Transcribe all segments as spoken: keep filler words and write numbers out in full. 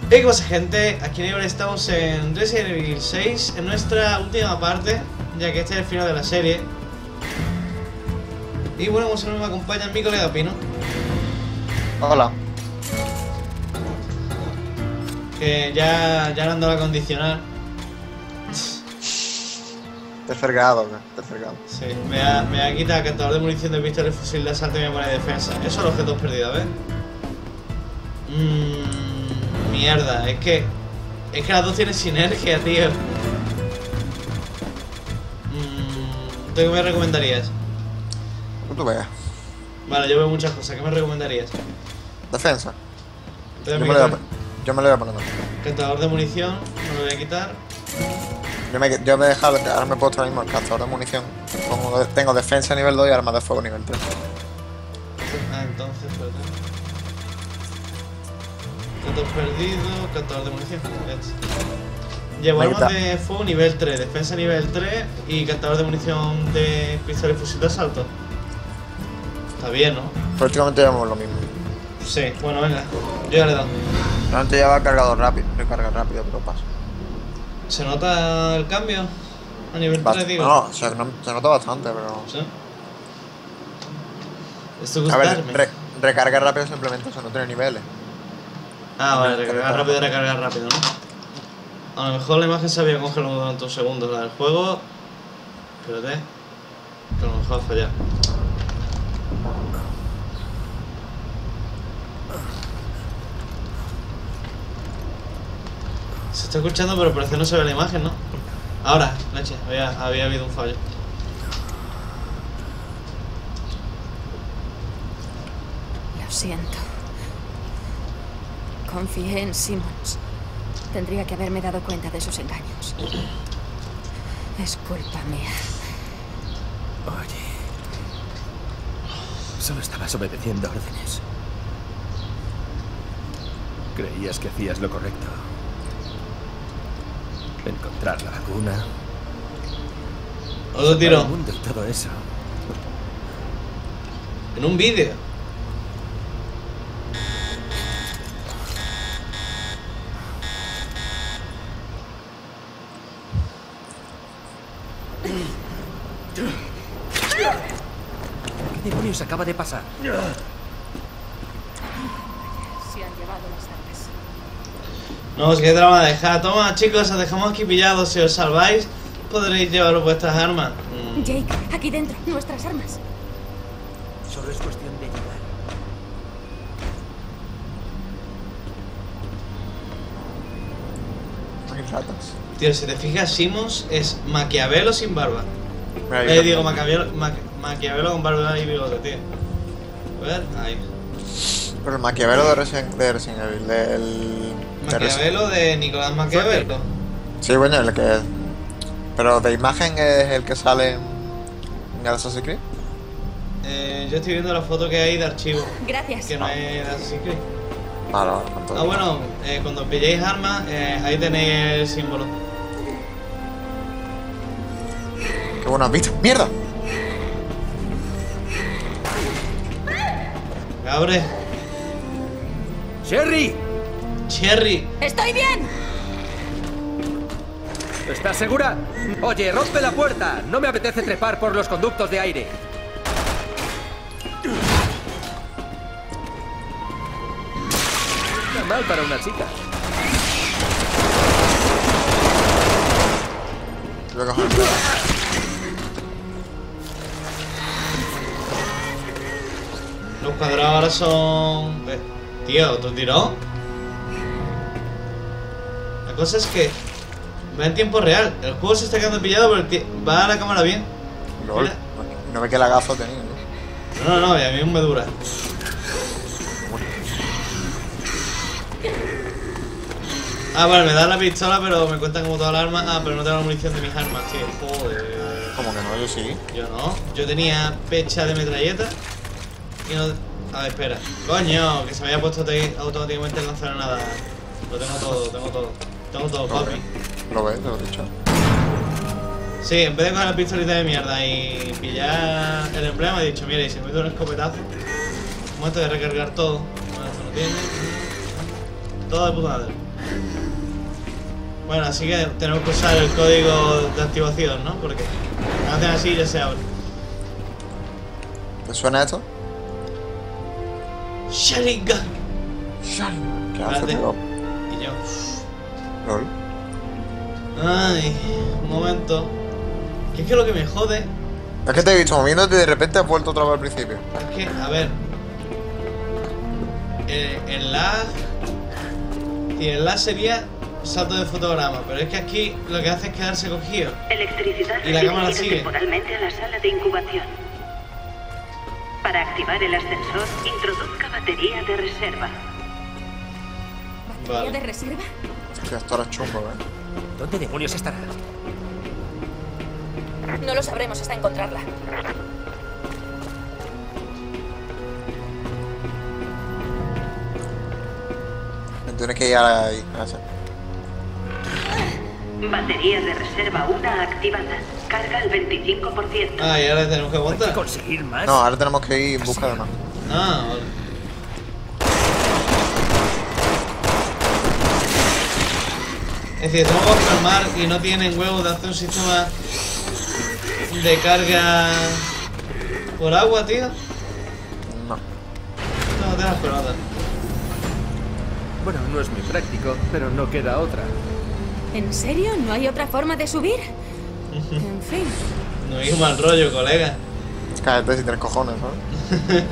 Hey, ¿qué pasa, gente? Aquí en Iber estamos en Resident Evil seis, en nuestra última parte, ya que este es el final de la serie. Y bueno, como siempre me acompaña mi colega Pino. Hola. Que ya, ya le ando a condicionar. Tercer grado, tercer grado. Sí, me ha, me ha quitado cargador de munición de pistola y fusil de asalto y me pone defensa. Eso son los objetos perdidos, ¿ves? Mmm... Mierda, es que... Es que las dos tienen sinergia, tío. Mmm... ¿Tú qué me recomendarías? Tú tú veas. Vale, yo veo muchas cosas. ¿Qué me recomendarías? Defensa. Yo Me me, lo voy a, yo me lo voy a poner. Cantador de munición, me lo voy a quitar. Yo me, yo me he dejado, ahora me he puesto ahora mismo el cazador de munición. Como tengo defensa nivel dos y armas de fuego nivel tres. Ah, entonces, espérate. Objetos perdidos, cantador de munición. Llevo armas de fuego nivel tres, defensa nivel tres y cantador de munición de pistola y fusil de asalto. Está bien, ¿no? Prácticamente llevamos lo mismo. Sí, bueno, venga, yo ya le he dado. Antes lleva cargador rápido, recarga rápido, pero pasa. ¿Se nota el cambio? A nivel tres, digo. No, se, no, se nota bastante, pero... ¿Sí? Esto A ver, re, recarga rápido simplemente, o sea, no tiene niveles. Ah, vale, recargar rápido y recargar rápido, ¿no? A lo mejor la imagen se había congelado durante un segundo. La del juego... Espérate. Que a lo mejor ha fallado. Se está escuchando, pero parece que no se ve la imagen, ¿no? Ahora, leche, había, había habido un fallo. Lo siento. Confié en Simmons. Tendría que haberme dado cuenta de sus engaños. Es culpa mía. Oye, solo estabas obedeciendo órdenes. Creías que hacías lo correcto. Encontrar la vacuna. Otro tiro. El mundo y todo eso. En un vídeo. ¿Qué demonios acaba de pasar? Se han llevado las armas. No, es que te la van a dejar. Toma, chicos, os dejamos aquí pillados. Si os salváis, podréis llevaros vuestras armas. Mm. Jake, aquí dentro, nuestras armas. Solo es cuestión de llegar. Hay ratas. Tío, si te fijas, Simmons es Maquiavelo sin barba. Mira, Eh, yo- digo, Maquiavelo, Ma- Maquiavelo con barba y bigote, tío. A ver, ahí. Pero el Maquiavelo de Resident, de Resident Evil, del... de Resi- Maquiavelo de Nicolás Maquiavelo. Sí, bueno, el que... Pero de imagen es el que sale en, en Assassin's Creed. Eh, yo estoy viendo la foto que hay de archivo, Gracias. que no es de Assassin's Creed. Vale, vale, con todo. Ah, bueno, eh, cuando pilléis armas, eh, ahí tenéis el símbolo. Qué bueno has visto. ¡Mierda! Abre. ¡Sherry! Cherry. ¡Estoy bien! ¿Estás segura? Oye, rompe la puerta. No me apetece trepar por los conductos de aire. Está mal para una chica. Voy a coger el dedo. Los cuadrados ahora son... Eh, tío, otro tirón. La cosa es que va en tiempo real. El juego se está quedando pillado, pero el ti- va a la cámara bien. LOL. Mira. No ve que lagazo tenía, ¿no? No, no, no, y a mí me dura. Ah, vale, me da la pistola, pero me cuentan como todas las armas. Ah, pero no tengo la munición de mis armas, tío. Joder. Como que no, yo sí. Yo no. Yo tenía pecha de metralleta. Y no... A ver, espera. Coño, que se me había puesto te- automáticamente el lanzagranada. Lo tengo todo, tengo todo. Tengo todo, Lo papi. ves, lo ves, te lo he dicho. Sí, en vez de coger la pistolita de mierda y pillar el emblema, he dicho, mira, y si me meto un escopetazo, momento de recargar todo. Bueno, esto no tiene. todo de puta madre. Bueno, así que tenemos que usar el código de activación, ¿no? Porque hacen así y ya se abre. ¿Te suena esto? Sharingan. Sharingan. ¿Qué hace, Espérate. tío? Y yo. Lol. Ay, un momento. Que es que lo que me jode Es que te he visto moviéndote y de repente has vuelto otra vez al principio. es que, a ver. El, el lag. Y el lag sería salto de fotograma, pero es que aquí lo que hace es quedarse cogido. Electricidad Y la cámara redirigida sigue. temporalmente a la sala de incubación. Para activar el ascensor, introduzca batería de reserva. ¿Batería Vale. de reserva? Hostia, esto era chungo, ¿eh? ¿Dónde demonios estará? No lo sabremos hasta encontrarla. Me tienes que ir ahí. A ese. Batería de reserva uno activada. Carga al veinticinco por ciento. Ah, y ahora tenemos que ¿Hay que aguantar. conseguir más? No, ahora tenemos que ir en busca de más. Ah, vale. Es decir, estamos bajo el mar y no tienen huevos de hacer un sistema de carga por agua, tío. No. No te las pelotas. Bueno, no es muy práctico, pero no queda otra. ¿En serio? ¿No hay otra forma de subir? En fin. No hay un mal rollo, colega. Cállate si tienes cojones, ¿sabes?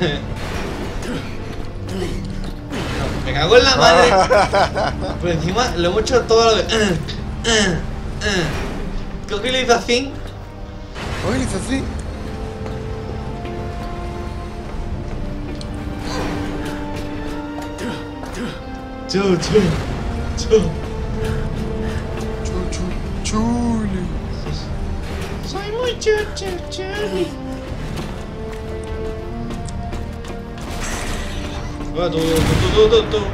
Me cago en la madre. Por encima lo hemos hecho todo lo de. Creo que le hizo así. Uy, dice así. Chu, chu, chu. Chu, chu, chuli. Soy muy chu, chu, chuli. Va, tú, tú, tú, tú, tú.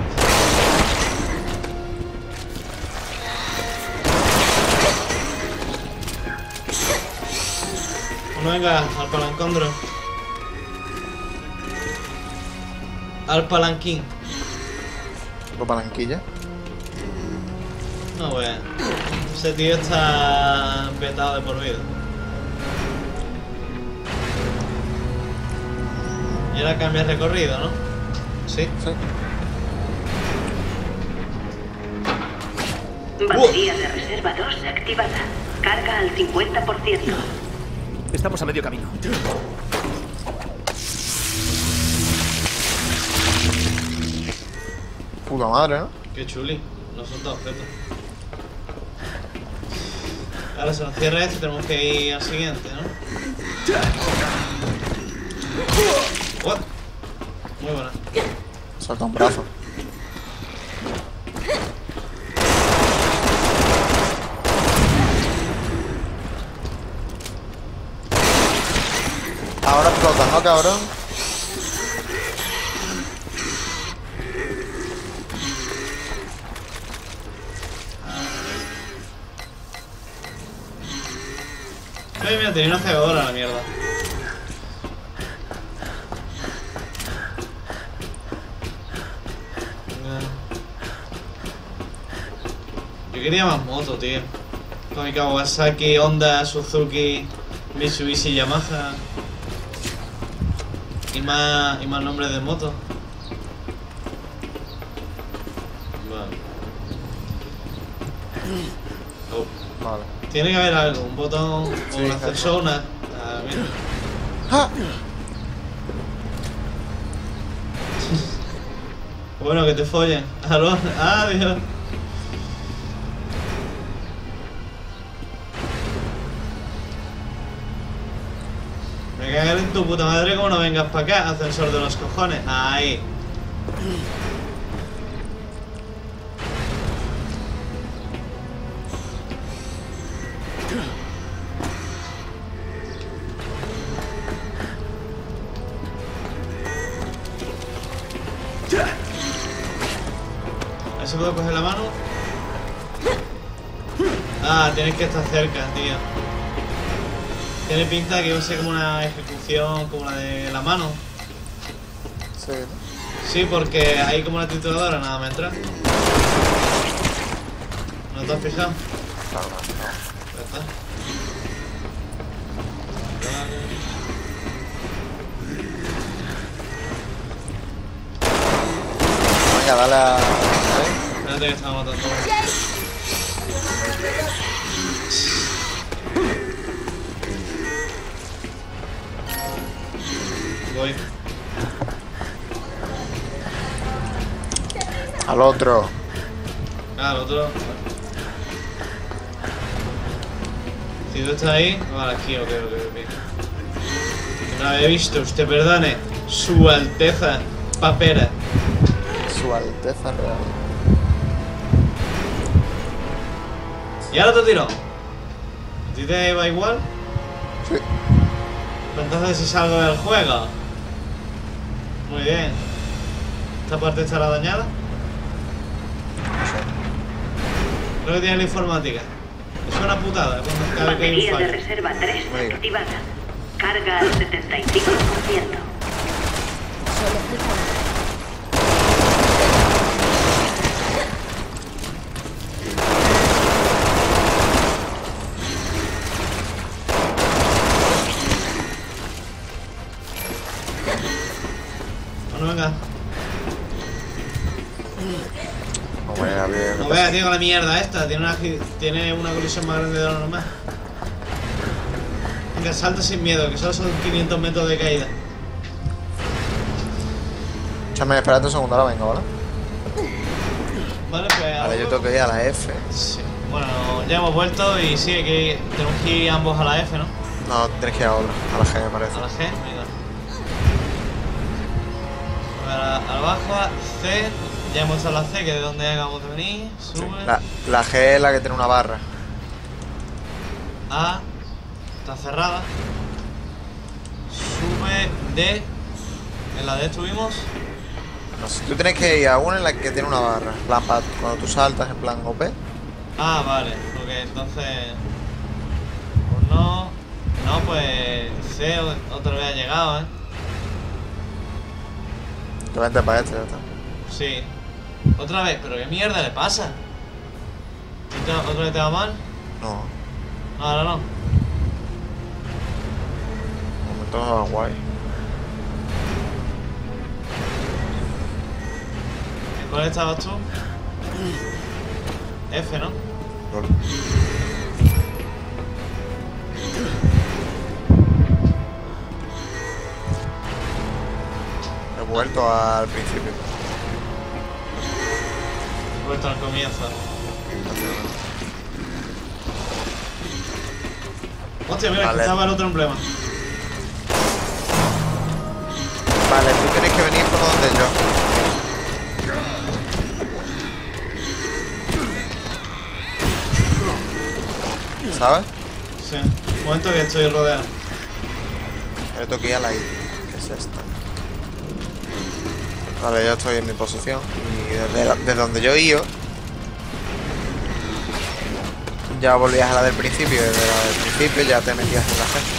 Bueno, venga, al palancondro. Al palanquín. ¿Con palanquilla? No, pues. Ese tío está petado de por vida. Y ahora cambia el recorrido, ¿no? Sí. Sí. Batería de reserva dos activada. Carga al cincuenta por ciento. Estamos a medio camino. Puta madre, ¿no? Qué chuli. No son todos objetos. Ahora se nos cierra esto y tenemos que ir al siguiente, ¿no? What? Muy buena. Salta un brazo. Ahora explota, ¿no, cabrón? Ay, mira, tenía una cegadora la mierda. Yo quería más moto, tío. Con mi Kawasaki, Honda, Suzuki, Mitsubishi, Yamaha. Y más, y más nombres de moto. Vale. Oh. Vale. Tiene que haber algo, un botón o Sí, un ascensor, una. Ah, mira. ¡Ah! Bueno, que te follen. Aló, adiós. Me cagaré en tu puta madre como no vengas para acá, ascensor de los cojones. Ahí. ¿Ahí se puede coger la mano? Ah, tienes que estar cerca, tío. Tiene pinta que va a ser como una ejecución como la de la mano. Sí, ¿no? Sí, porque hay como una trituradora nada más entrar. te has fijado? Claro, no, no. Ya está. Venga, dale a... ¿eh? Espérate que estamos matando. Voy. Al otro. Ah, el otro. Si tú estás ahí, vale, aquí, ok, ok, ok. No había visto, usted perdone. Su Alteza Papera. Su Alteza Real. Y ahora te tiro. ¿A ti te va igual? Sí. Pues entonces si salgo del juego. Muy bien. ¿Esta parte estará dañada? No sé. Creo que tiene la informática. Es una putada cuando cada vez que hay un Batería de fallo. reserva tres Venga. activada. Carga al setenta y cinco por ciento. Solo falta una. Bueno, venga. No vea bien. No veas, tío, con la mierda esta. Tiene una, tiene una colisión más grande de lo normal. Venga, salta sin miedo, que solo son quinientos metros de caída. Échame, espérate un segundo, ahora vengo, ¿vale? Vale, pues Vale, ahora- yo tengo que ir a la F. Sí. Bueno, ya hemos vuelto y sí, que tenemos que ir ambos a la F, ¿no? No, tienes que ir a otra, a la G me parece. A la G, venga. A la, a la baja, C, ya hemos estado en la C, que es de donde acabamos de venir. Sube. La, la G es la que tiene una barra. A, está cerrada. Sube D, en la D estuvimos. No sé, tú tienes que ir a una en la que tiene una barra. En plan, pa- cuando tú saltas en plan O P. Ah, vale, ok, entonces. Pues no. No, pues C o- otra vez ha llegado, ¿eh? Tú vente para este, ya está. Sí. Otra vez, pero qué mierda le pasa. ¿Otra otra vez te va mal? No, No, ahora no. momento va guay. ¿En cuál estabas tú? F, ¿no? Lol. He vuelto al principio. He vuelto al comienzo. Hostia, mira, Vale. que estaba el otro emblema. Vale, tú tienes que venir por donde yo. ¿Sabes? Sí. Un momento que estoy rodeado. Yo tengo que ir a la I, que es esta. Vale, yo estoy en mi posición. Y desde, la- desde donde yo he ido, ya volvías a la del principio. Y desde la del principio ya te metías en la G.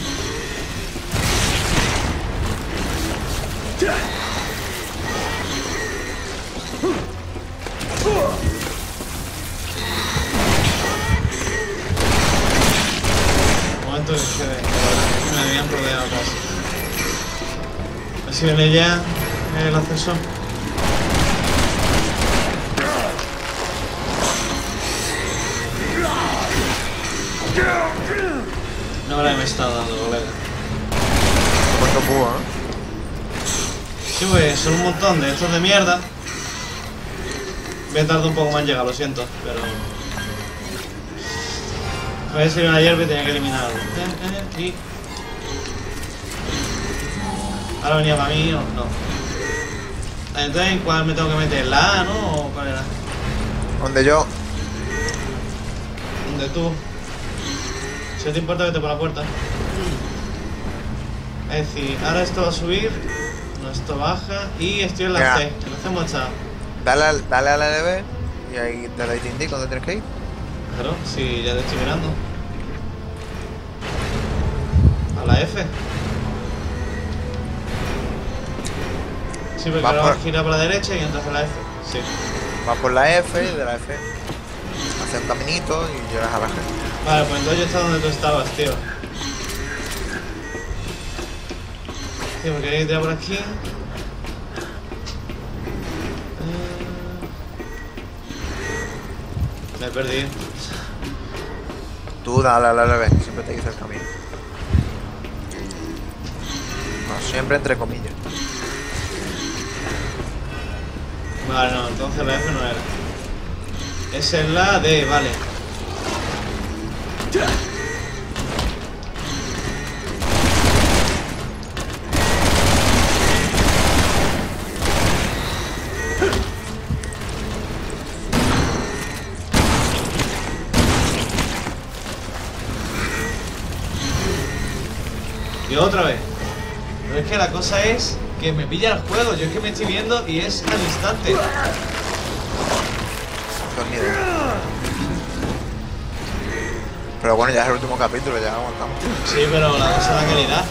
Un momento que se me habían rodeado casi. A ver si viene ya el ascensor. No le me está dando, colega. Puesto púa, ¿no? Sí, pues son un montón de estos de mierda. Voy a tardar un poco más en llegar, lo siento, pero. A ver si ayer me tenía que eliminarlo. Eh, eh, Y. Ahora venía para mí o no. Entonces, ¿en cuál me tengo que meter? ¿La A, no? ¿O cuál era? Donde yo. ¿Dónde tú? Si te importa, vete por la puerta. Es decir, ahora esto va a subir. No, esto baja. Y estoy en la Ya. C. En la C hemos estado. Dale, al- dale a la L B y ahí te, ahí te indico dónde tienes que ir. Claro, si ya te estoy mirando. A la F. Sí, porque Va ahora por- vas a girar para la derecha y entras a la F. Sí. Vas por la F y de la F hacer un caminito y llegas a la gente. Vale, pues entonces yo estaba donde tú estabas, tío. Tío, me quería tirar por aquí. Me he perdido. Tú dale, dale, dale, siempre te dice el camino. No, siempre entre comillas. Vale, no, entonces la F no era. Esa es la D, vale. Y otra vez. Pero es que la cosa es que me pilla el juego. Yo es que me estoy viendo y es al instante. Con miedo. Pero bueno, ya es el último capítulo, ya aguantamos. Sí, pero la cosa es la calidad.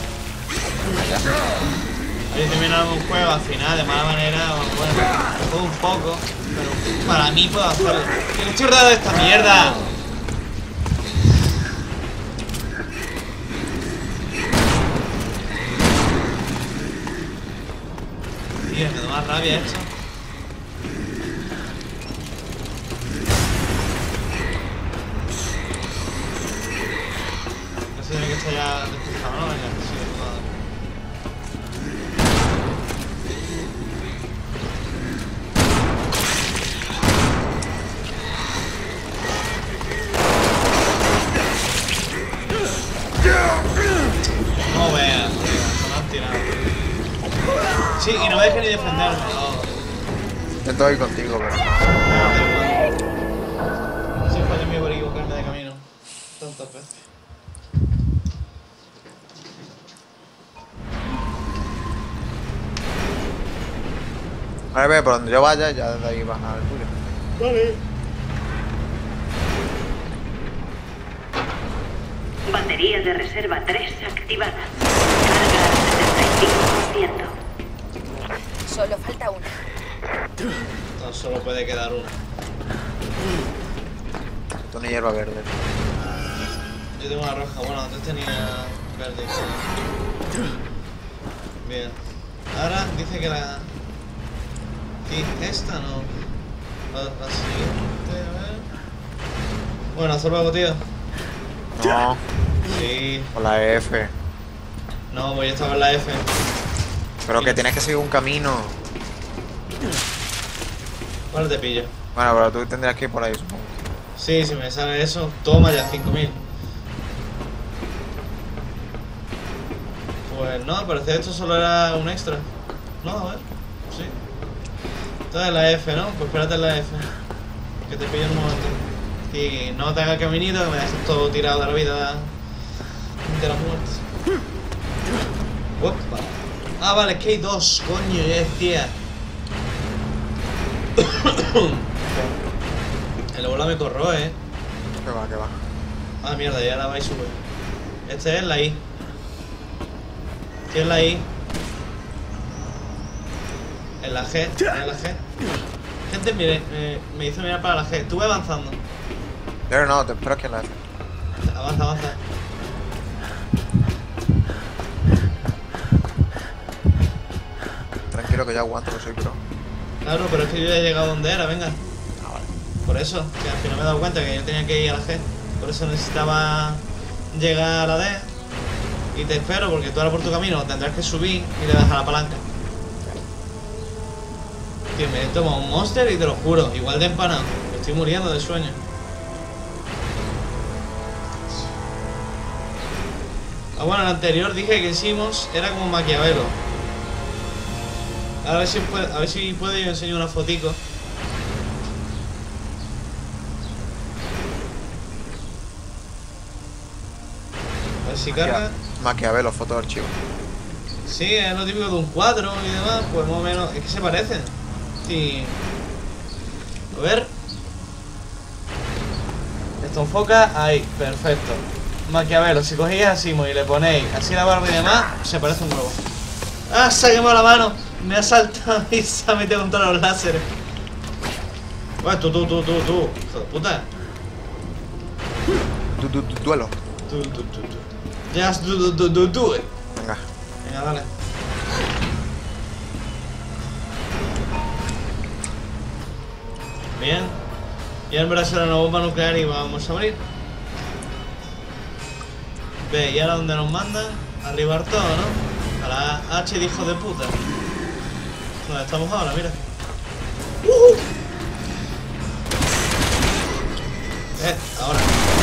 Ahí terminamos un juego al final de mala manera, bueno, todo un poco, pero para mí puedo hacerlo. ¡Qué chorrada de esta mierda! Tío, me da más rabia esto. No sé, tiene que estar ya despejado, ¿no? Venga, sí, nada. No veas, tío, se me han tirado. Sí, y no me dejes ni defenderme. Oh. Intento ir contigo, pero no. No soy fallo mío por equivocarme de camino tantas veces. A ver, por donde yo vaya, ya desde ahí vas al tuyo. Vale. Batería de reserva tres activada. Carga al setenta y cinco por ciento. Solo falta una. No, solo puede quedar uno. Esto ni hierba verde. Yo tengo una roja, bueno, antes tenía verde. Bien. Ahora dice que la... Sí, esta no. La, la siguiente, a ver... Bueno, hasta luego, tío. No, Sí. con la F. No, pues yo estaba en la F. Pero que tienes que seguir un camino. Vale, te pillo. Bueno, pero tú tendrías que ir por ahí, supongo. Sí, si me sale eso, toma ya cinco mil. Pues no, parece que esto solo era un extra. No, a ver, sí. Entonces la F, ¿no? Pues espérate en la F. Que te pillo en un momento. Y no te hagas el caminito, que me dejes todo tirado de la vida de las muertes. Opa. Ah, vale, es que hay dos, coño, ya decía. El bola me corroe, eh. Que va, que va. Ah, mierda, ya la va y sube. Este es la I. ¿Qué es la I? En la G, en la G. Gente, mire, me, me hizo mirar para la G. Estuve avanzando. Pero no, te espero que en la F. Avanza, avanza. Tranquilo que ya aguanto, que soy pro. Claro, pero es que yo ya he llegado donde era, venga. Ah, vale. Por eso, que al final me he dado cuenta que yo tenía que ir a la G. Por eso necesitaba llegar a la D. Y te espero, porque tú ahora por tu camino tendrás que subir y le das a la palanca. Tío, me he tomado un monster y te lo juro, igual de empanado. Me estoy muriendo de sueño. Ah, bueno, el anterior dije que hicimos era como Maquiavelo. A ver si puede, a ver si puedo yo enseñar una fotico. A ver si carga. Maquiavelo, foto de archivo. Sí, es lo típico de un cuadro y demás, pues más o menos. Es que se parecen. Sí. A ver. Esto enfoca ahí, perfecto. Maquiavelo, si cogéis así y le ponéis así la barba y demás, se parece un huevo. ¡Ah! Se ha quemado la mano. Me ha saltado y se ha metido con todos los láseres. Bueno, tú, tú, tú, tú, tú. Hijo de puta. Du, du, du- duelo. Du, du, du, du. Just do, do, do, do, do it. Venga. Venga, dale. Bien. Y ahora en será una bomba nuclear y vamos a morir. Ve, ¿y ahora dónde nos mandan? Arribar todo, ¿no? A la H de hijo de puta. ¿Dónde estamos ahora? Mira. ¡Uh! Eh, ahora.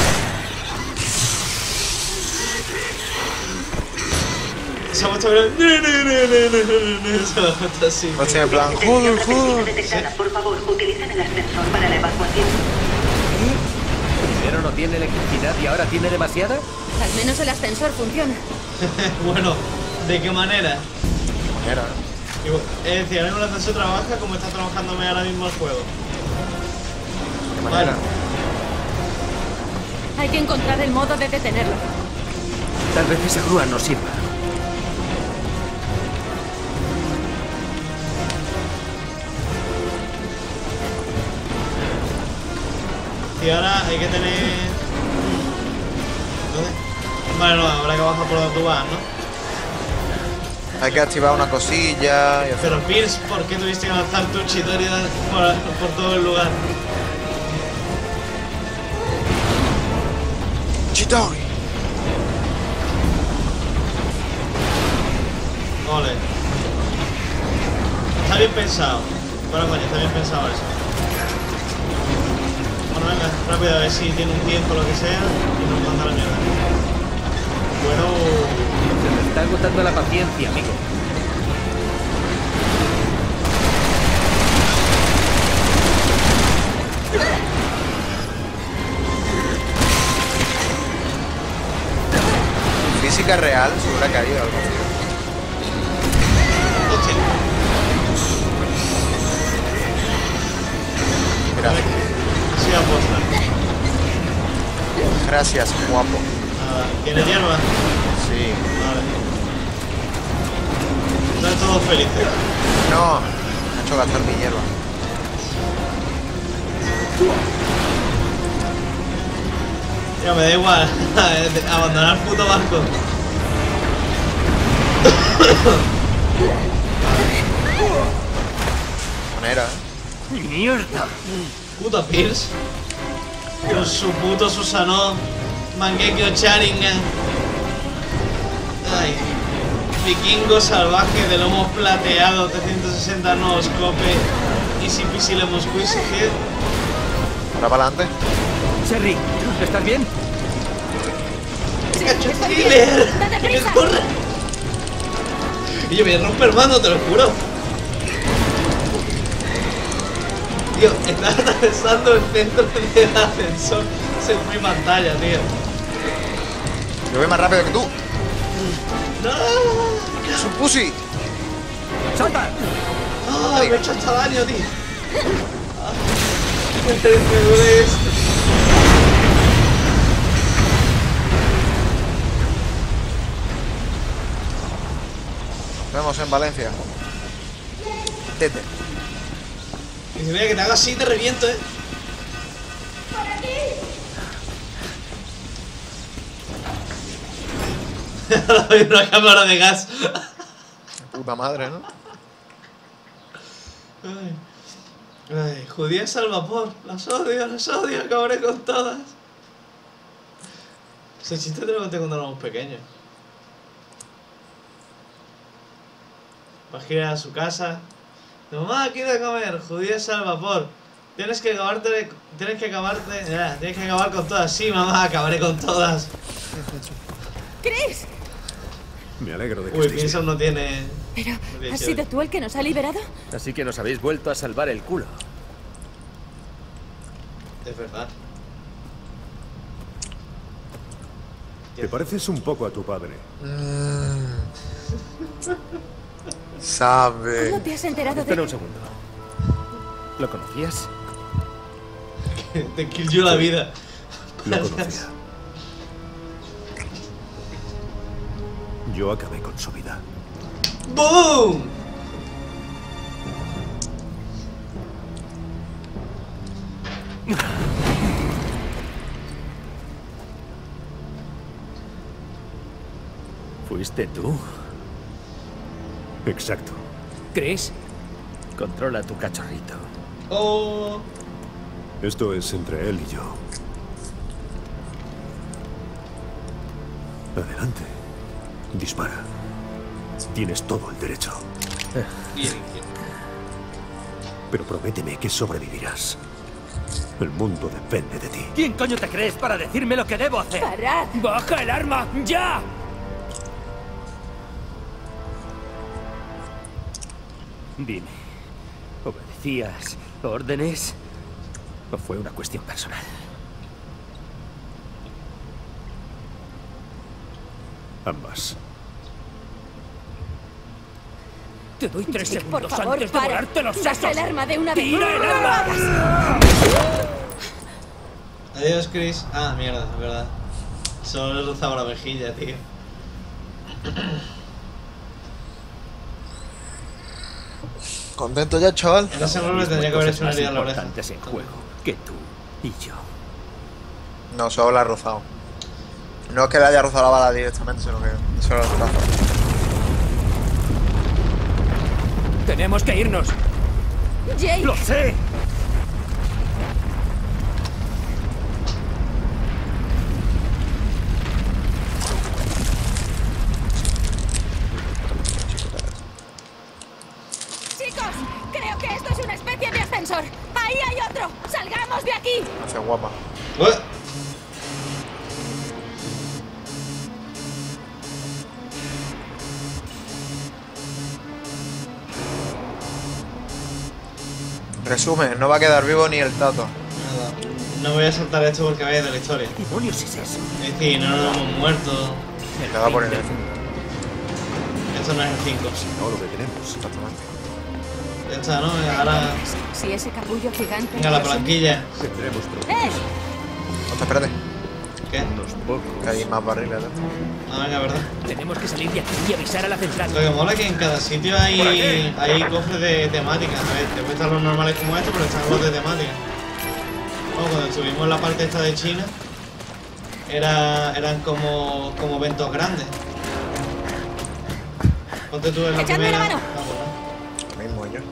Se ha puesto a ver. Se ha puesto así. Hostia, en plan, Tensión joder, artificial joder. detectada. Por favor, utilicen el ascensor para la evacuación. Primero no tiene electricidad y ahora tiene demasiada. Al menos el ascensor funciona. Bueno, ¿de qué manera? Manera. Y bueno, Es decir, ahora mismo el ascensor trabaja como está trabajándome ahora mismo el juego. ¿Qué manera? Vale. Hay que encontrar el modo de detenerlo. Tal vez esa grúa no sirva. Y ahora hay que tener... ¿Dónde? Vale, no, habrá que bajar por donde tú vas, ¿no? Hay que activar una cosilla y hacer... Pero Pierce, ¿por qué tuviste que lanzar tu Chidori por, por todo el lugar? Chidori. Ole. Está bien pensado. Bueno, coño, está bien pensado eso. Bueno, venga, rápido, a ver si tiene un tiempo o lo que sea y nos manda la mierda. Bueno... Se me está agotando la paciencia, amigo. Física real se hubiera caído algo así. Hostia. Mira, Así aposta. gracias, guapo. Nada. ¿Tiene hierba? Sí. Vale. Están todos felices. No, me ha hecho gastar mi hierba. Ya me da igual. Abandonar el puto barco. Manera, ¿eh? ¡Mierda! Puto Pierce. Con su puto Susanoo. Mangekyo Sharingan. Ay. Vikingo salvaje de lomo plateado. trescientos sesenta no scope. Easy peasy lemon squeezy here. Ahora para adelante. Cherry, ¿estás bien? ¡Cacho ¡Está bien! thriller! ¡Date ¡Que prisa! corre! Y yo voy a romper mano, te lo juro. Tío, estás atravesando el centro del ascensor en mi pantalla, tío. Yo voy más rápido que tú. ¡No! ¡Es un pussy! ¡Salta! ¡Ah! Me he hecho hasta daño, tío. Ah, me duele esto. Nos vemos en Valencia. Tete. Y si mira que te hago así, te reviento, eh. Ahora hay una cámara de gas. Puta madre, ¿no? Ay, ay, judías al vapor. Las odio, las odio, acabaré con todas. Ese chiste te lo conté cuando éramos pequeños. Vas a ir a su casa. Mamá, quiero comer, judías al vapor. Tienes que acabarte, tienes que acabarte, ya, tienes que acabar con todas. Sí, mamá, acabaré con todas. ¡Chris! Me alegro de que Uy, estéis bien. Pearson no tiene... Pero, no tiene ¿has chévere. sido tú el que nos ha liberado? Así que nos habéis vuelto a salvar el culo. Es verdad. Te pareces un poco a tu padre. Sabe. ¿Cómo te has enterado Espera de...? un segundo. ¿Lo conocías? Te killó la vida. Lo conocía. Yo acabé con su vida. ¡Boom! ¿Fuiste tú? Exacto. ¿Chris? Controla tu cachorrito. Oh. Esto es entre él y yo. Adelante. Dispara. Tienes todo el derecho. Bien, bien. Pero prométeme que sobrevivirás. El mundo depende de ti. ¿Quién coño te crees para decirme lo que debo hacer? ¡Parad! ¡Baja el arma! ¡Ya! Dime, ¿obedecías órdenes o fue una cuestión personal? Ambas. Te doy tres Jake, segundos por favor, antes de para. volarte los Saca sesos. el arma de una vez. ¡Tira el ¡No lo arma! hagas! Adiós, Chris. Ah, mierda, es verdad. Solo le rozaba la mejilla, tío. ¿Contento ya, chaval? En ese momento tendría que haber hecho una herida en la oreja. Importantes en juego que tú y yo. No, solo la ha rozado. No es que le haya rozado la bala directamente, sino que solo la ha rozado. Tenemos que irnos. Jake, ¡Lo sé! chicos, creo que esto es una especie de ascensor. Ahí hay otro. Salgamos de aquí. Hace guapa. Ué. Resumen, no va a quedar vivo ni el Tato. Nada. No voy a saltar esto porque vaya de la historia. ¿Qué demonios es eso? Es decir, no nos hemos muerto. Le va a poner el Esto no es el cinco. No lo detenemos. exactamente. Ya está, ¿no? Ahora. Si ese capullo gigante... Venga, la palanquilla. Tendremos problemas. ¡Eh! No te espérate, ¿Qué? Unos pocos. que hay más barriles. ¿no? Ah, venga, verdad. Tenemos que salir de aquí y avisar a la central. Lo que mola es que en cada sitio hay, hay cofres de temática. A ver, te pueden estar los normales como estos, pero están los de temática. Bueno, cuando estuvimos en la parte esta de China, era, eran como, como eventos grandes. Ponte tú en la Echadme primera. la mano. Ah, bueno. Mismo yo.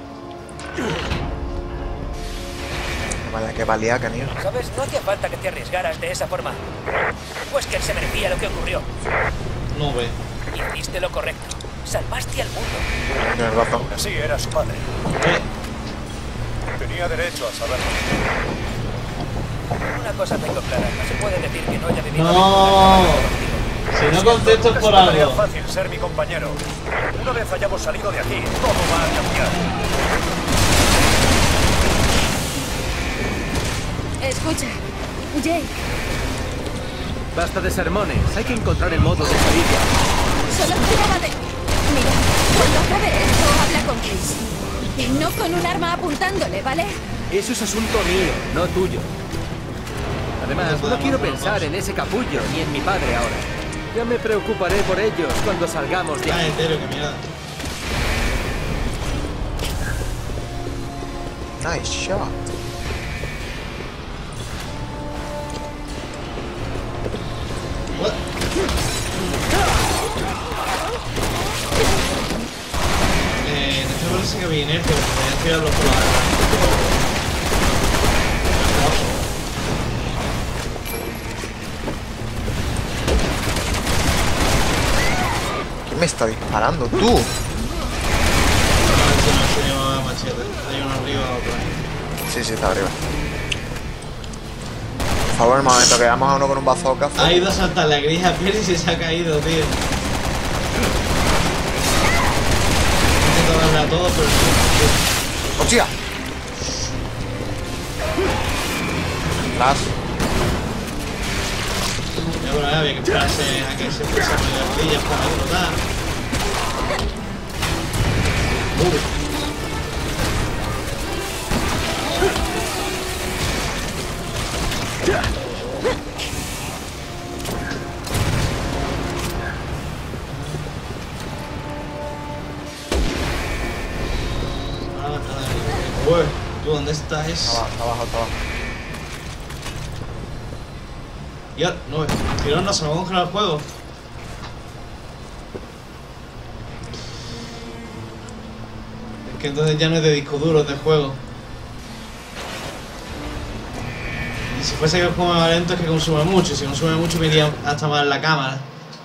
Vaya que valía, canillo. ¿Sabes? No hacía falta que te arriesgaras de esa forma. Pues que él se merecía lo que ocurrió. No ve. Hiciste lo correcto. Salvaste al mundo. Tienes razón. Así era su padre. Eh, Tenía derecho a saberlo. Una cosa tengo clara. No se puede decir que no haya vivido. No. Si no contesto es por Sería algo. fácil ser mi compañero. Una vez hayamos salido de aquí, todo va a cambiar. Escucha, Jake, Basta de sermones. Hay que encontrar el modo de salir de aquí. solo pruébate. Mira, cuando acabe esto, habla con Chris. Y no con un arma apuntándole, ¿vale? Eso es asunto mío, no tuyo. Además, no quiero pensar en ese capullo ni en mi padre ahora. Ya me preocuparé por ellos cuando salgamos de Ah, aquí. entero, que mierda. Nice shot. What? Eh, en este parece que había inercia, porque podía tirarlo por la ¿Quién me está disparando? ¡Tú! No, ese no se lleva machete. Hay uno arriba, otro ahí. Sí, sí, está arriba. Por favor, el momento que vamos a uno con un bazooka. Ha ido a saltar la gris a piel y se ha caído, tío. Intento darle a todo, pero no. ¡Hostia! Las. Ya, bueno, había que esperarse a que se fuese a poner las rodillas para explotar. Uy. Ah, ah, uy, ¿tú dónde estás? Está abajo, está abajo, está abajo. Ya, no, tío, no se me va a congelar el juego. Que entonces ya no es de disco duro, es de juego. Y si fuese que el juego más lento es que consume mucho. Y si consume mucho me iría hasta más la cámara.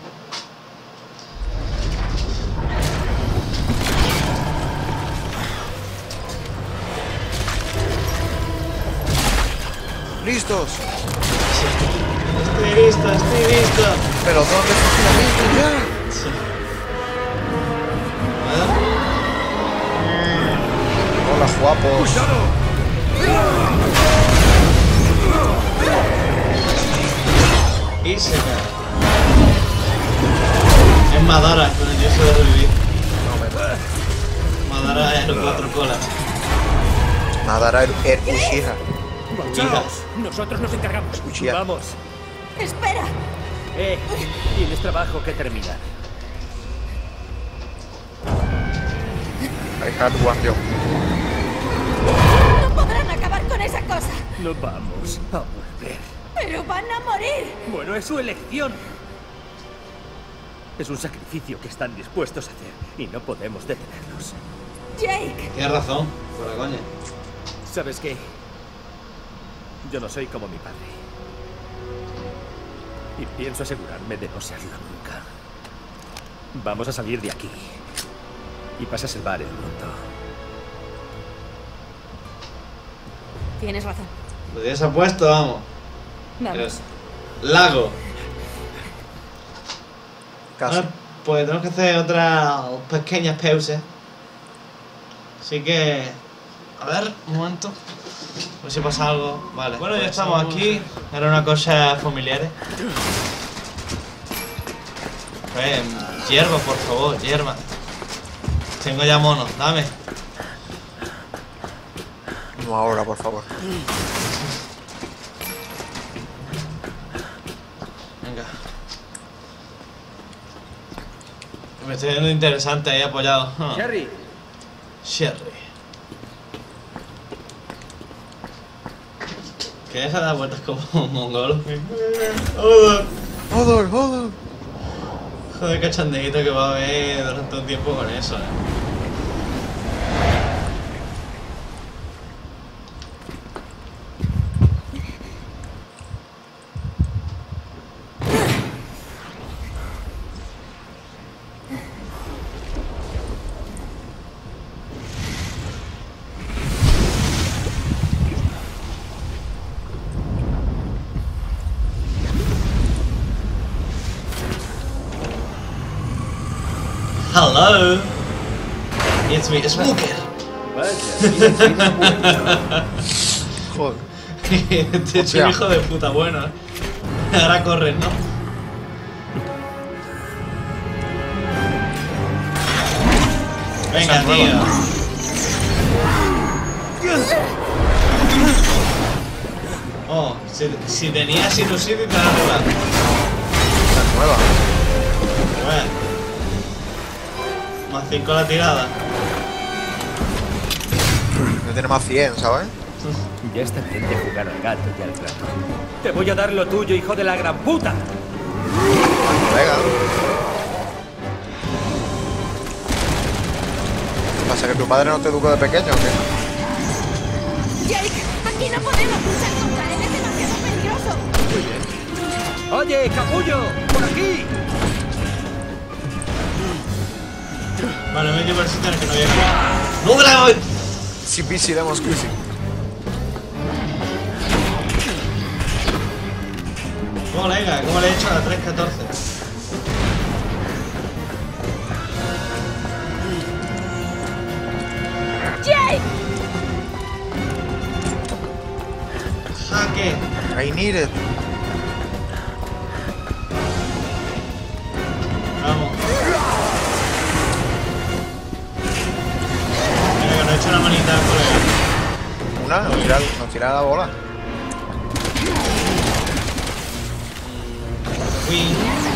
¡Listos! Estoy listo, estoy listo. Pero ¿dónde funcionamiento ya? Sí. Hola, guapos. Y se cae. Es Madara con el yeso de revivir. Madara es los cuatro colas. Madara el, el Uchiha. Vamos, nosotros nos encargamos. Uchiha. Vamos. ¡Espera! Eh, tienes trabajo que terminar. I had one job. ¡No podrán acabar con esa cosa! No vamos a volver. ¡Pero van a morir! Bueno, es su elección. Es un sacrificio que están dispuestos a hacer y no podemos detenerlos. ¡Jake! Tienes razón, por la coña. ¿Sabes qué? Yo no soy como mi padre. Y pienso asegurarme de no serlo nunca. Vamos a salir de aquí. Y vas a salvar el mundo. Tienes razón. Lo tienes apuesto, vamos. Vamos. Lago. Casi. Ahora, pues tenemos que hacer otra pequeña pausa. Así que... A ver, un momento. A ver si pasa algo. Vale. Bueno, ya estamos aquí. Era una cosa familiar. Pues, hierba, por favor, hierba. Tengo ya monos, dame. No ahora, por favor. Venga. Me estoy viendo interesante ahí apoyado. Ah. Sherry, Sherry. Que deja de dar vueltas como un mongolo. Joder, Hodor, Hodor. joder, cachandeito que va a haber durante un tiempo con eso, eh. Hello, it's me, Smoker. vaya. Joder. Este es un Hostia. hijo de puta bueno, eh. Ahora corren, ¿no? Venga, Esa tío. nueva. Oh, si, si tenías sinusitis te la arreglas. Esa nueva. Bueno. Más cinco la tirada. No tiene más cien, ¿sabes? Ya está bien de jugar al gato y al ratón. Te voy a dar lo tuyo, hijo de la gran puta. Venga. ¿Qué pasa? ¿Que tu padre no te educó de pequeño o qué? ¡Jake! ¡Aquí no podemos luchar contra él! ¡Es demasiado peligroso! Oye, capullo, por aquí. Vale, me he llevado el sitio en el que no había nada. ¡No, dragón! Si busy, demos crazy. ¿Cómo le he ¿Cómo le he hecho a la tres catorce? ¡Jake! ¡Jaque! I need it. Vamos. Mira que nos he hecho una manita al colega. Una, nos tira, nos tira la bola. Win.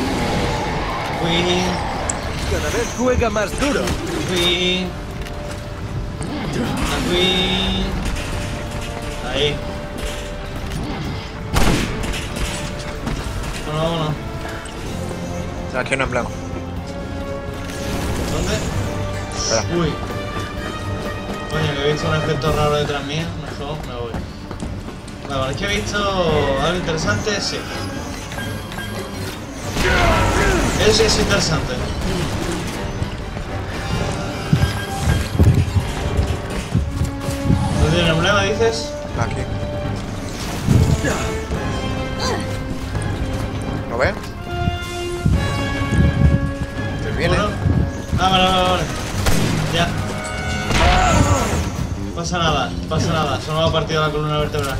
Win. Cada vez juega más duro. Win. Win. Ahí. Uno, uno. Aquí no emblema. ¿Dónde? Espera. Uy. Coño, que he visto un efecto raro detrás mío. Mejor me voy. Bueno, es que he visto algo interesante, sí. Eso sí es interesante. ¿Dónde tiene el emblema, dices? Aquí. ¿Lo ves? ¿Te viene? Bueno. Ah, vale, vale, vale. Ya. No pasa nada, no pasa nada. Solo me ha partido la columna vertebral.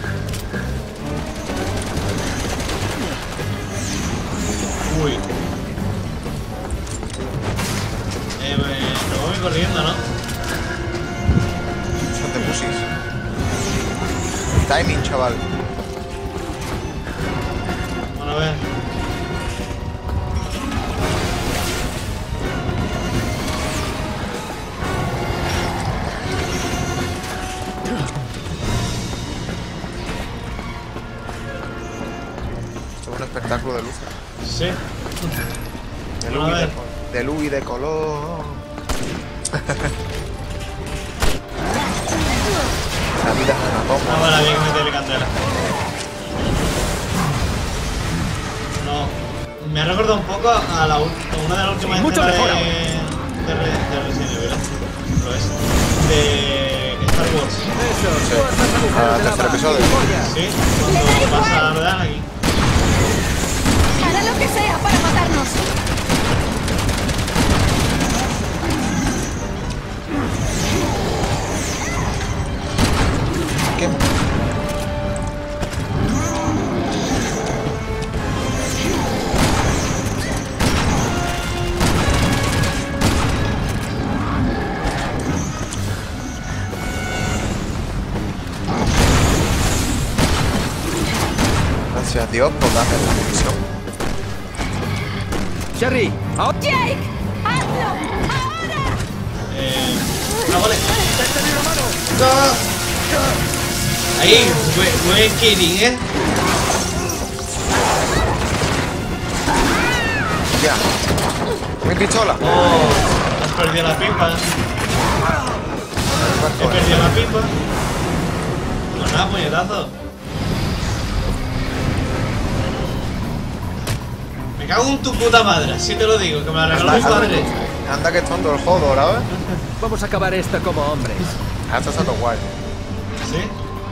Uy. Eh, me, me voy corriendo, ¿no? Son de pusis. Timing, chaval. Bueno, a ver. Esto es un espectáculo de luz. Sí. De Bueno, luz, a y de, ver. co- de luz y de color. La vida es una Ah, bomba. vale, había que meterle candela. No. Me ha recordado un poco a, la, ul- a una de las últimas Sí, mucho escenas mejor de, de, Re- de Resident Evil. ¿eh? Lo es. De Star Wars. Eso, Sí. tú has agujeros Ah, de tercer lava, episodio. gilipollas. Sí, Le da cuando igual. pasa, ¿verdad? Aquí. Hará lo que sea para matarnos. ¿Qué? Gracias a Dios por darme la munición. Cherry, ahora. ¡Jake! ¡Hazlo! ¡Ahora! Eh. Ah, vale. No. Ahí, buen, buen killing, ¿eh? Ya. Mi pistola. Oh, has perdido la pipa. He perdido la pipa. Pues nada, puñetazo. Me cago en tu puta madre, así te lo digo, que me la regaló mi padre. Anda que es tonto el jodo, ahora ves. Vamos a acabar esto como hombres. Ah, esto está todo guay. ¿Sí?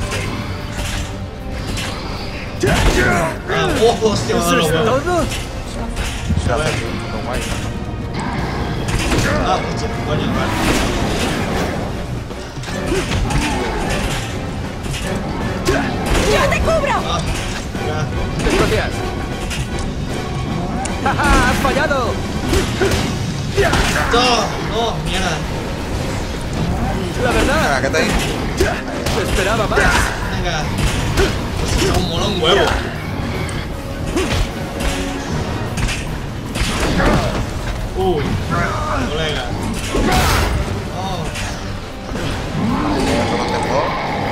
Ah, oh, hostia, me ha dado ¿Eso los es huevos. todo? Se hace todo guay. Ah, hostia, coño, vale. ¡Yo te cubro! Ah, ya. Desgracias. ¡Ja, ja! ¡Has fallado! No, no, mierda. La verdad, Venga, quédate ahí. te esperaba más. Venga. Esto es un mono un huevo. Uy, colega. Oh, Esto no tengo.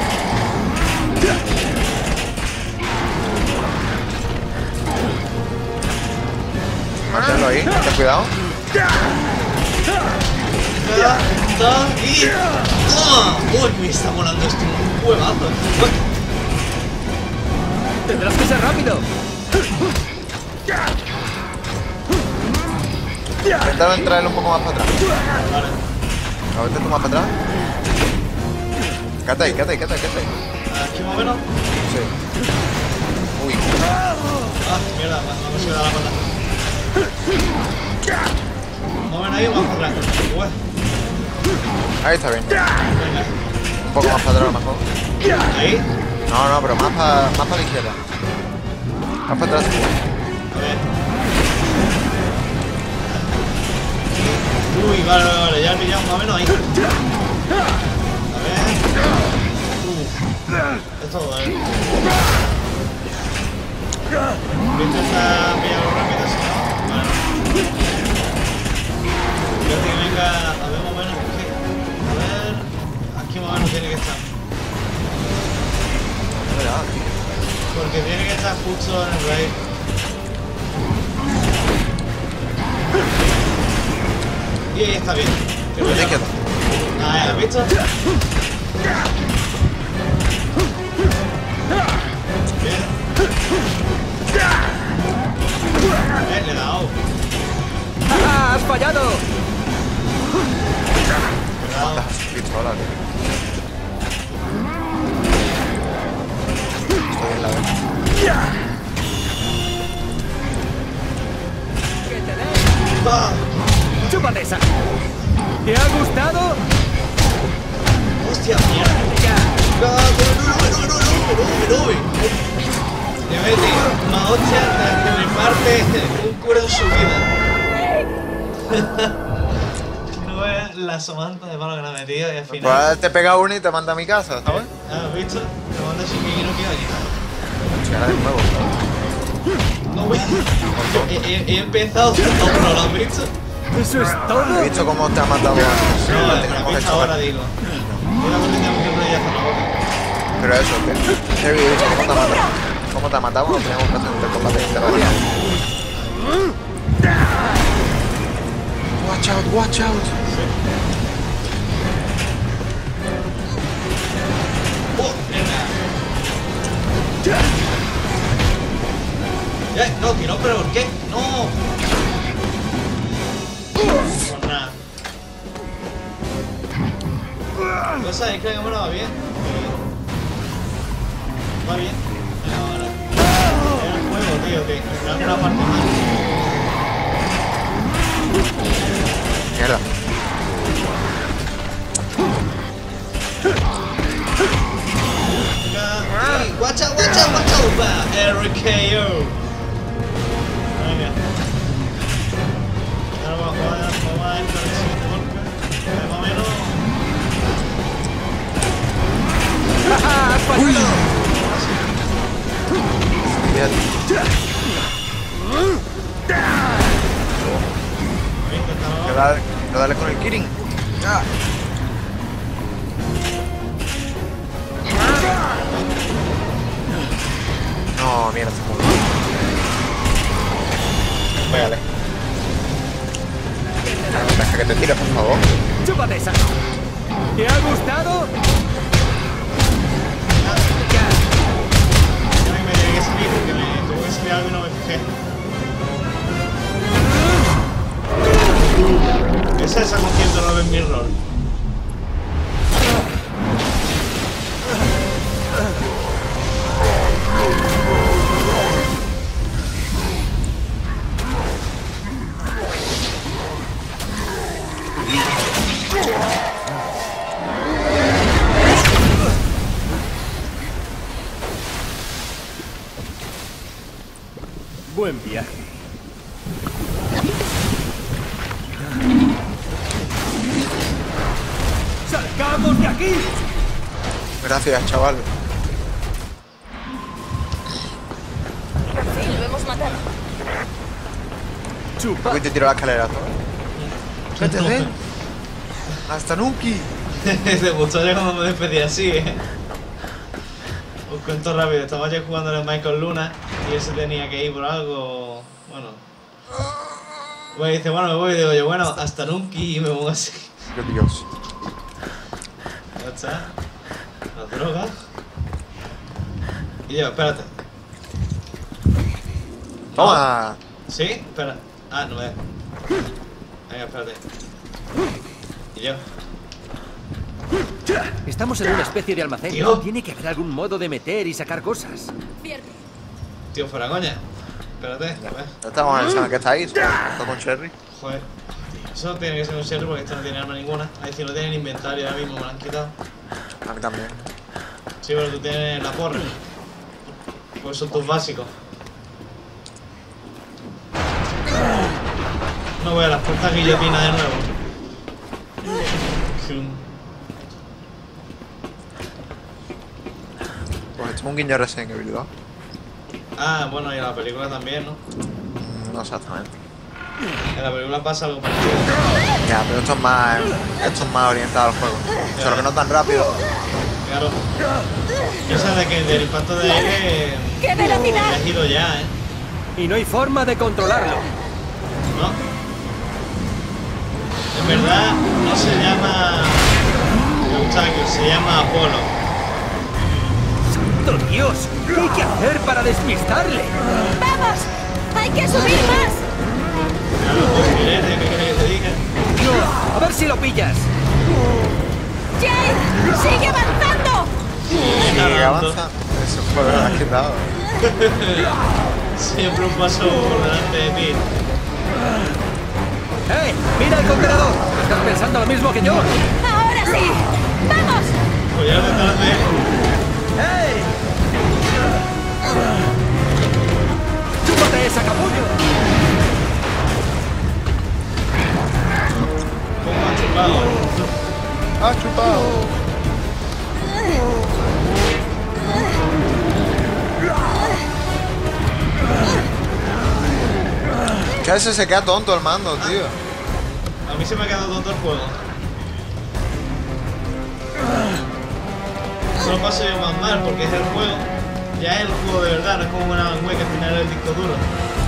Manténlo ahí, ten cuidado. ya, está, y... ¡Oh! Uy, me está molando esto un huevazo. Uy, Tendrás que ser rápido. Intenta entrarle un poco más para atrás. vale. A ver, tú más para atrás. Quédate ahí, quédate ahí, quédate ahí, quédate ahí. Aquí más o menos. Sí. Uy, Ah, mierda, me me ha subido la pata. Más o menos ahí o más por atrás. Uy, ahí está bien. venga. Un poco más para atrás a lo mejor. Ahí. No, no, pero más para, más para la izquierda. Más para atrás. A ver. Uy, vale, vale, vale, ya he pillado más o menos ahí. A ver. Uh, esto, a ver. Voy a intentar pillarlo rápido, si no. Vale. Yo que venga, a ver más o menos. Sí. A ver. Aquí más o menos tiene que estar. Mira, aquí. Porque tiene que estar justo en el raíz. Y ahí está bien. Que A la no- izquierda. Ah, ¿has visto? Eh, le he dado. ¡Ah, has fallado! ¿Cuántas pistolas, tío? Estoy en la vez. ¡Que te dé! ¡Ah! ¡Chúpate esa! ¿Te ha gustado? ¡Hostia, mierda! ¡Ya! ¡No, no, no, no, no, no, no, no! Le metí una hostia que me parte un cura en su vida. No es la somanta de palo que me ha metido y al final... Pues te pega uno y te manda a mi casa, ¿sabes? ¿Has visto? Te manda así que no quiero llegar. Llegará de nuevo, ¿sabes? No, güey. He, he, he empezado haciendo otro, ¿lo has visto? ¿Eso es todo? He visto cómo te ha matado antes. No, Lo la teníamos pista hecho ahora antes. digo. Mira, porque tengo que proyectar la boca. Pero eso, que he visto cómo te ha matado. ¿Cómo te ha matado? Lo teníamos que hacer un combate intermedio. Watch out, watch out. ¡Oh, mierda! Ya, no, que no, pero ¿por qué? ¡No! Pues nada. Cosa es que la cámara va bien. Va bien. Venga, ahora. Es el juego, tío, que me da una parte más. Mierda. Venga, watch out, watch out, watch out, va, R K O. Venga. Ahora vamos a jugar, vamos a entrar en el siguiente golpe. Más o menos. ¡Ah, has fallado! Bien. Voy a intentarlo. Que dale, que dale con el Kirin. Ya. No, mierda, se murió. Pégale. Deja que te tire, por favor. ¡Chúpate esa! ¿Te ha gustado? Ya. Ya me tenía que salir porque me tuvo que salir algo y no me fijé. Esa es con ciento nueve en mi rol. Buen viaje. ¡Salgamos de aquí! Gracias, chaval. Sí, lo hemos matado. ¡Chupa! Voy te tiro la escalera. Vete, ven. Hasta nunca. Te gustó ya cuando me despedí así, eh. Os cuento rápido, estaba yo jugando en el Michael Luna y él se tenía que ir por algo. Bueno. Pues dice, bueno, me voy y digo yo, bueno, hasta nunca y me pongo así. Qué Dios. Ya está. Las drogas. Y yo, espérate. Toma. ¿Sí? Espera. Ah, no es. Venga, espérate. Y yo. Estamos en una especie de almacén. Tío. Tiene que haber algún modo de meter y sacar cosas. Cierto. Tío, fuera coña. Espérate, a ver. Ya estamos en el salón que está ahí. Está con Cherry. Joder. Eso tiene que ser un Sherry porque esto no tiene arma ninguna. Ahí si no tienen inventario ahora mismo me lo han quitado. A mí también. Sí, pero tú tienes la porra. Pues son tus básicos. No voy a las puertas guillotina de nuevo. Pues esto es un guiño a Resident Evil dos. Ah, bueno, y en la película también, ¿no? Mm, No exactamente. En la película pasa algo parecido. Ya, pero esto es más, esto es más orientado al juego. Solo que no tan rápido. Claro. Piensa de que del impacto de aire. ¡Qué velocidad! Ha ido ya, ¿eh? Y no hay forma de controlarlo. ¿No? En verdad no se llama muchachos, se llama Apolo. ¡Santo Dios! ¿Qué hay que hacer para despistarle? ¡Vamos! ¡Hay que subir más! Claro, pues filete, ¿qué quieres que te diga? Dios, a ver si lo pillas. ¡Jake! ¡Sigue avanzando! Sigue avanzando. Eso fue lo que has quitado. Siempre un paso por delante de ti. ¡Hey! ¡Mira el contenedor! ¿Estás pensando lo mismo que yo? ¡Ahora sí! ¡Vamos! Pues ya te tarde. ¡Hey! ¡Chúpate esa capullo! ¿Cómo ha chupado? ¡Ha chupado! ¿Qué hace? Se queda tonto el mando, tío. A mí se me ha quedado tonto el juego. Solo paso yo más mal porque es el juego. Ya es el juego de verdad, no es como una web que al final es el disco duro.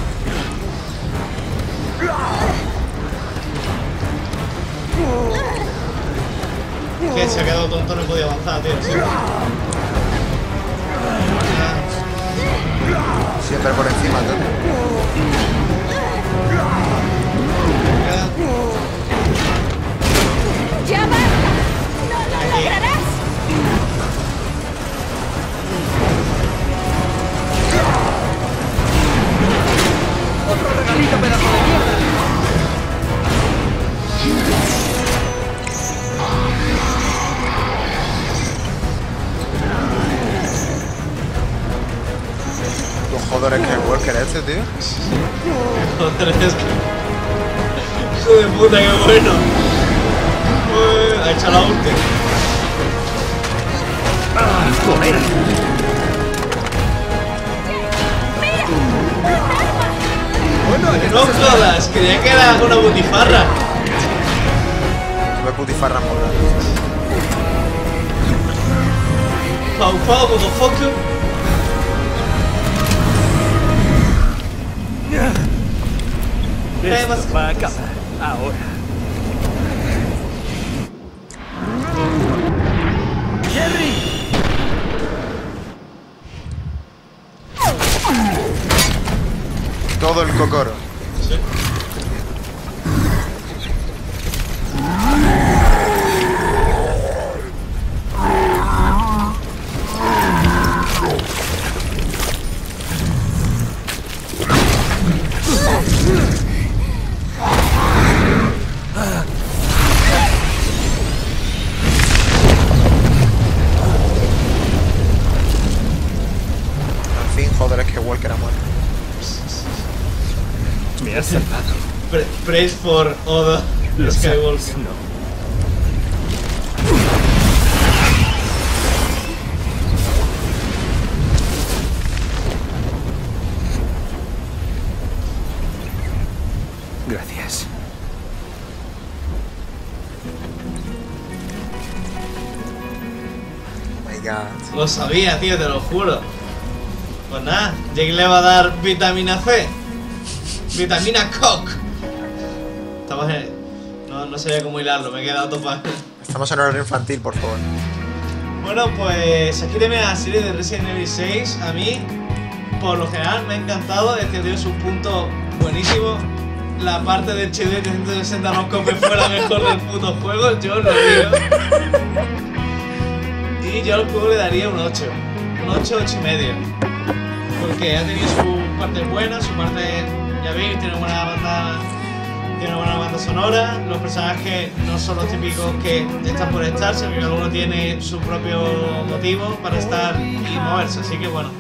Que se ha quedado tonto, no he podido avanzar, tío. ¿Sí? Siempre por encima, tío. ¡Ya basta! ¡No lo lograrás! ¡Otro regalito, pedazo de mierda! Los joder, es que el Walker este, tío. Joder, es que... Hijo de puta, qué bueno. Uy, ha hecho la ulti. ¡Ah, joder! ¡Mira! ¡Un arma! Bueno, ¿a qué No te jodas, creía que era una butifarra. Tuve putifarra moral. Pau pau, motherfucker. Esto va a acabar ahora. ¡Jerry! Todo el cocoro. Sí. En fin, joder, es que Walker ha muerto. Me has salvado. Pre- praise for Oda Lo Skywalker. sabes, no. Gracias. Oh my god. Lo sabía, tío, te lo juro. Pues nada, Jake le va a dar vitamina C. Vitamina Cock. Estamos en... No, no sabía cómo hilarlo, me he quedado topado. Estamos en horario infantil, por favor. Bueno, pues aquí termina la serie de Resident Evil seis. A mí, por lo general, me ha encantado. Es que tiene sus puntos buenísimos. La parte del H D trescientos sesenta no copia fue la mejor del puto juego. Yo lo digo. Y yo al juego le daría un ocho. Un ocho, ocho y medio. Porque ha tenido su parte buena, su parte, ya veis, tiene una buena banda, tiene una buena banda sonora. Los personajes no son los típicos que están por estar, sino que cada uno tiene su propio motivo para estar y moverse. Así que bueno.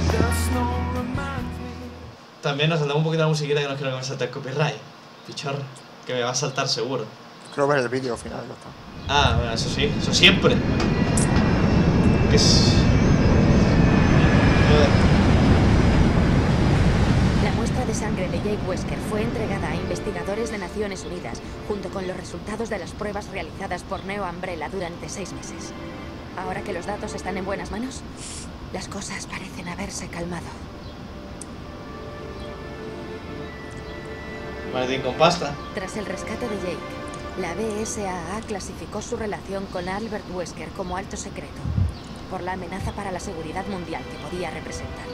También nos saltamos un poquito la musiquita que no quiero que me salte el copyright. Pichorro, que me va a saltar seguro. Quiero ver el vídeo final, ya está. Ah, bueno, eso sí, eso siempre. Es... La muestra de sangre de Jake Wesker fue entregada a investigadores de Naciones Unidas, junto con los resultados de las pruebas realizadas por Neo Umbrella durante seis meses. Ahora que los datos están en buenas manos, las cosas parecen haberse calmado. Martín con pasta. Tras el rescate de Jake, La B S A A clasificó su relación con Albert Wesker como alto secreto, por la amenaza para la seguridad mundial que podía representar.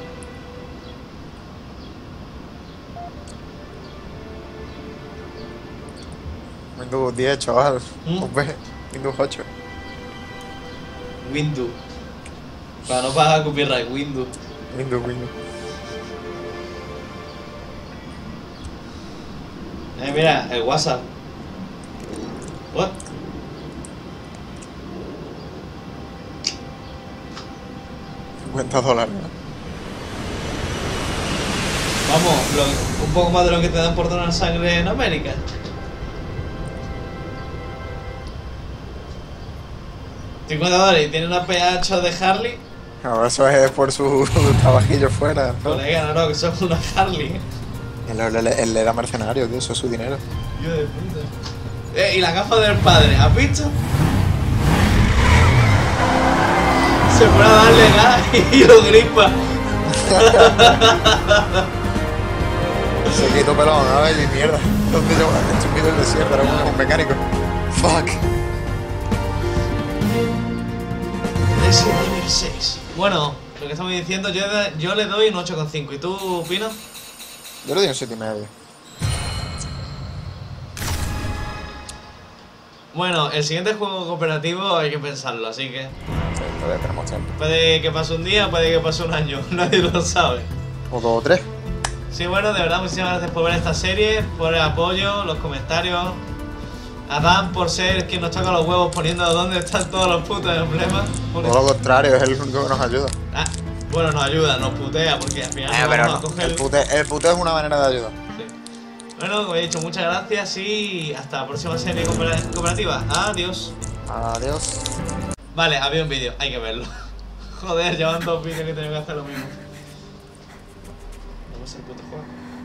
Windows diez, chaval. ¿Mm? Hombre, Windows ocho. Windows. Para no pagar copyright, Windows. Windows, Windows. Eh, mira, el WhatsApp. What? cincuenta dólares. ¿no? Vamos, lo- un poco más de lo que te dan por donar sangre en América. cincuenta dólares y tiene una P H de Harley. No, eso es por su trabajillo fuera. ¿no? Colega, no, no, que son una Harley. Él, él- él era mercenario, tío, eso es su dinero. Hijo de puta. Eh, y la gafa del padre, ¿has visto? Se pone a darle gas y lo gripa. Se quitó pelón, a ver, y mierda. ¿Dónde llevo la estúpido el desierto? Era un, un mecánico. Fuck. Resident Evil seis. Bueno, lo que estamos diciendo, yo, yo le doy un ocho coma cinco. ¿Y tú, Pino? Yo le di un siete y medio. Bueno, el siguiente juego cooperativo hay que pensarlo, así que Sí, todavía tenemos tiempo. puede que pase un día, puede que pase un año, nadie lo sabe. O dos o tres. Sí, bueno, de verdad, muchísimas gracias por ver esta serie, por el apoyo, los comentarios. A Dan por ser quien nos toca los huevos poniendo dónde están todos los putos emblemas. Por- Todo lo contrario, es el único que nos ayuda. Ah, bueno, nos ayuda, nos putea, porque al final Eh, nos pero vamos a no, coger... el pute, el puteo es una manera de ayudar. Sí. Bueno, como he dicho, muchas gracias y hasta la próxima serie coopera- cooperativa. Adiós. Adiós. Vale, había un vídeo, hay que verlo. Joder, llevan dos vídeos que tengo que hacer lo mismo. No es el puto juego.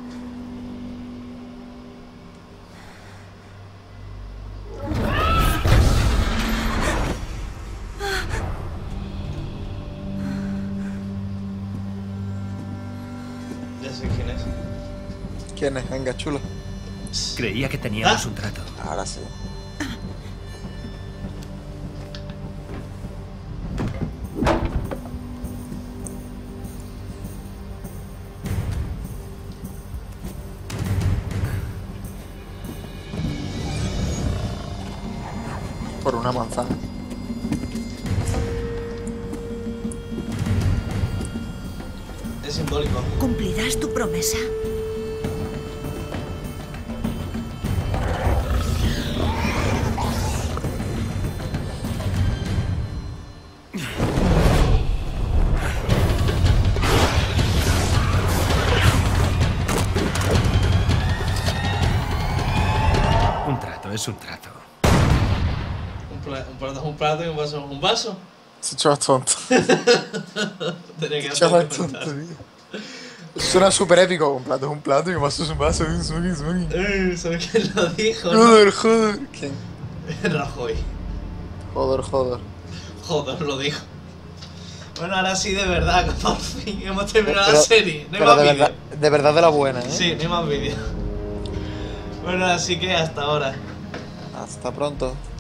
Ya sé quién es. ¿Quién es? Venga, chulo. Creía que teníamos Ah. un trato. Ahora sí. Por una manzana. Es simbólico. ¿Cumplirás tu promesa? Un trato es un trato. Un, pla- un plato es un plato y un vaso es un vaso. Ese chaval es tonto. Tenía que Ese chaval hacer es tonto, tío. Suena súper épico. Un plato es un plato y un vaso es un vaso. Un smoking, smoking. Eh, ¿sabes quién lo dijo? no? Joder, joder. ¿Quién? Rajoy. Joder, joder. Joder, lo dijo. Bueno, ahora sí, de verdad, por fin hemos terminado Pero- la serie. No hay pero más de vídeos. verdad, de verdad de la buena, ¿eh? Sí, no hay más vídeos. Bueno, así que hasta ahora. Hasta pronto.